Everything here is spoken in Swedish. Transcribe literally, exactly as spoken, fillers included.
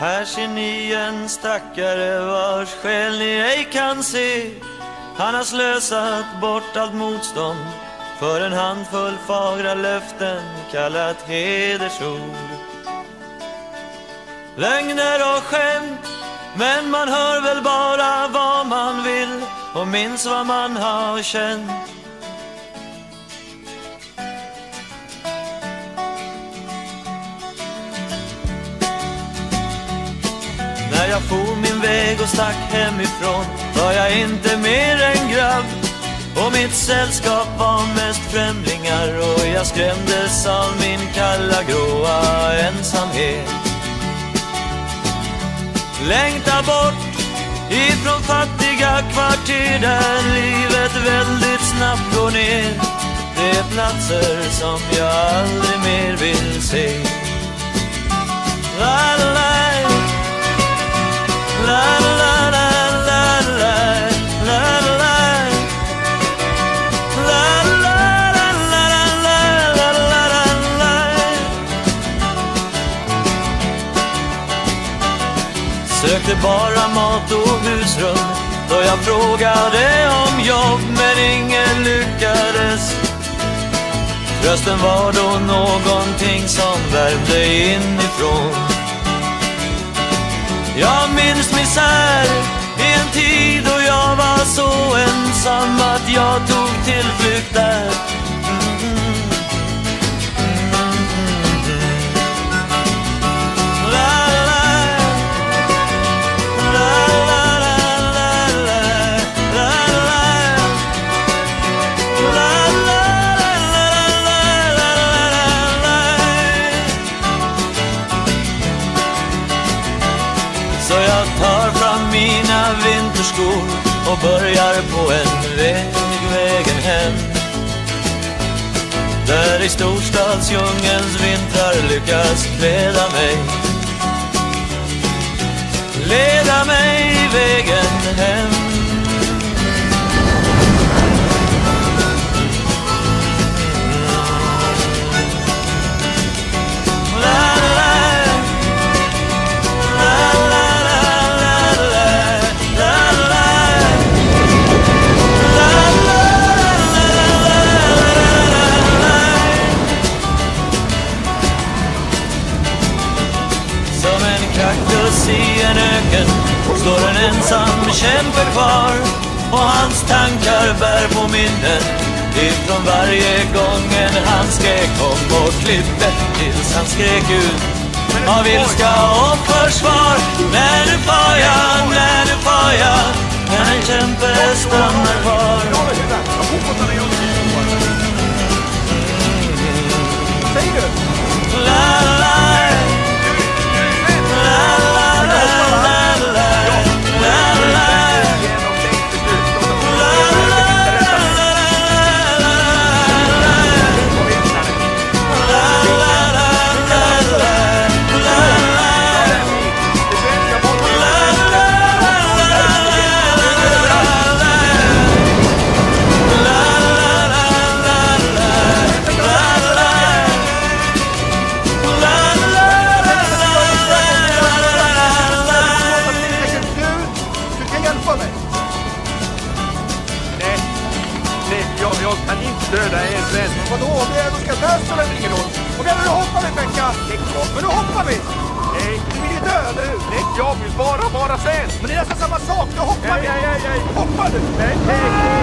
Här ser ni en stackare vars själ ni ej kan se. Han har slösat bort allt motstånd för en handfull fagra löften kallat hedersord. Lögner och skämt, men man hör väl bara vad man vill och minns vad man har känt. När jag for min väg och stack hemifrån var jag inte mer än grabb, och mitt sällskap var mest främlingar, och jag skrämdes av min kalla gråa ensamhet. Längta bort ifrån fattiga kvarter där livet väldigt snabbt går ner. Det är platser som jag aldrig mer vill se. La la la. La la la la la la la la la la la la. Sökte bara mat och husrum då jag frågade om jobb, men ingen lyckades. Trösten var då någonting som värmde inifrån. Jag minns misär i en tid då jag var så ensam att jag tog tillflykt där. Mm-hmm. Mm-hmm. La la la la la la la la la la. Så jag tar fram mina vinterskor och börjar på en väg, vägen hem, där i storstadsdjungelns vintrar lyckas kläda mig, leda mig vägen hem. I en öken står en ensam kämpe kvar, och hans tankar bär på minnen ifrån varje gång en han skrek om och klippte tills han skrek ut av ilska och försvar. När nu far jag, när nu far jag, när en kämpe stannar kvar. La la. Döda en vän. Vadå? Vi ska dö så länge ingen roll. Okej, nu hoppar vi, Pekka. Men nu hoppar vi. Nej, du vill ju dö, eller hur? Nej, jag vill bara vara sen. Men det är nästan samma sak. Nu hoppar vi. Nej, nej, nej. Hoppar du? Nej, nej.